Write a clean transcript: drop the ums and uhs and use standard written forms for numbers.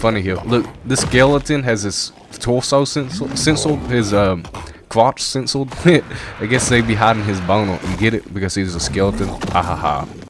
funny here. Look, this skeleton has his torso censored, his crotch censored. I guess they be hiding his bone. You get it? Because he's a skeleton. Ha ha ha.